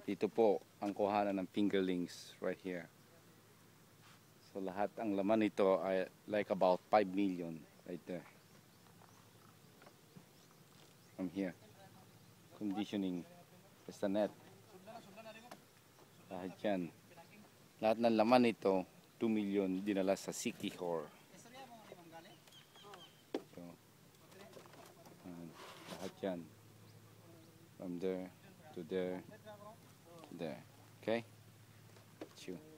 Dito po ang kuhanan ng fingerlings right here. So lahat ang laman nito ay like about 5 million right there. From here. Conditioning. Basta net. Lahat yan. Lahat ng laman nito, 2 million dinala sa Siquijor. So, lahat yan. From there to there to there. Okay? Chew.